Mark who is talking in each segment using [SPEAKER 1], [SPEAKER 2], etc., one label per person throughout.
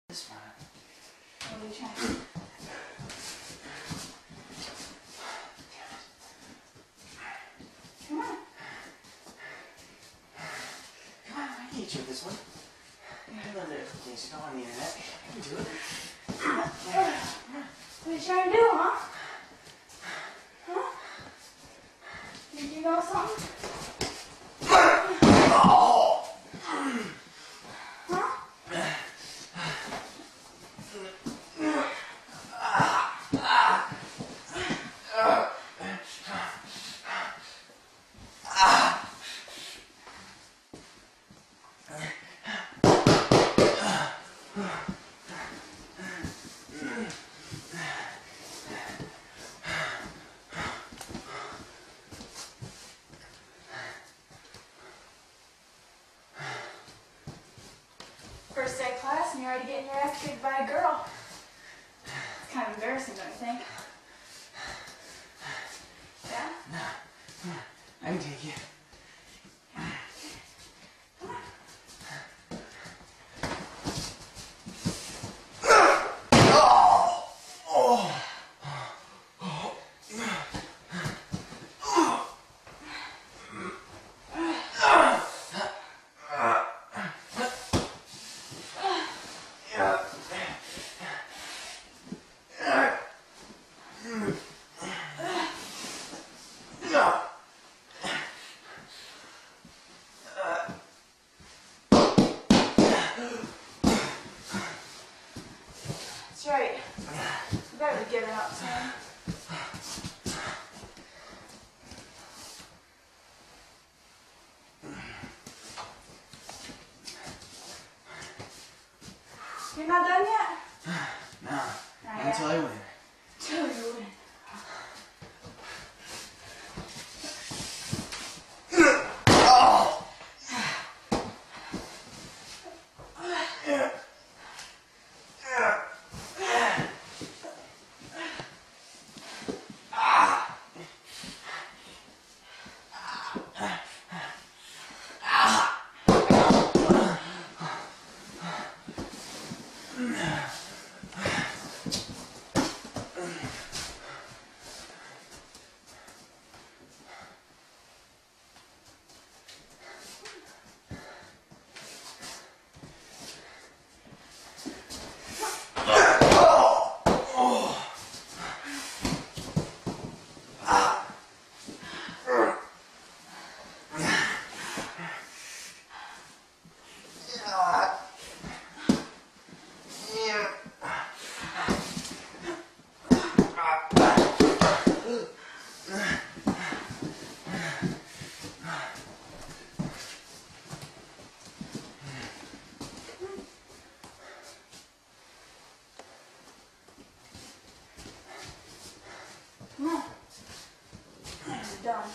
[SPEAKER 1] This one.
[SPEAKER 2] What are you trying to do? Come on.
[SPEAKER 1] Come on, I can get you with this one. I've learned a couple things you know on the internet. I can do it.
[SPEAKER 2] What are you trying to do, huh? Huh? Did you know something?
[SPEAKER 1] Oh!
[SPEAKER 2] Huh? First day of class and you're already getting your ass kicked by a girl. It's kind of embarrassing, don't you think? Yeah?
[SPEAKER 1] No. I can take you.
[SPEAKER 2] That's right. You better be giving up, son. You're not done yet?
[SPEAKER 1] No.
[SPEAKER 2] Not
[SPEAKER 1] Not
[SPEAKER 2] yet.
[SPEAKER 1] until I win.
[SPEAKER 2] Till you win. Come on. You're done.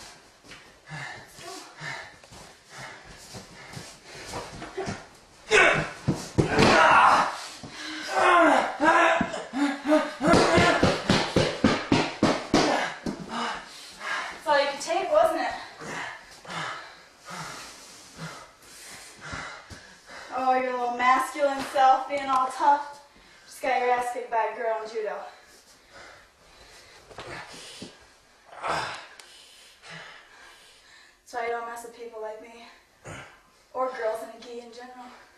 [SPEAKER 2] That's all you could take, wasn't it? Oh, your little masculine self being all tough. Just got your ass kicked by a girl in judo. That's why you don't mess with people like me. Or girls in a gi in general.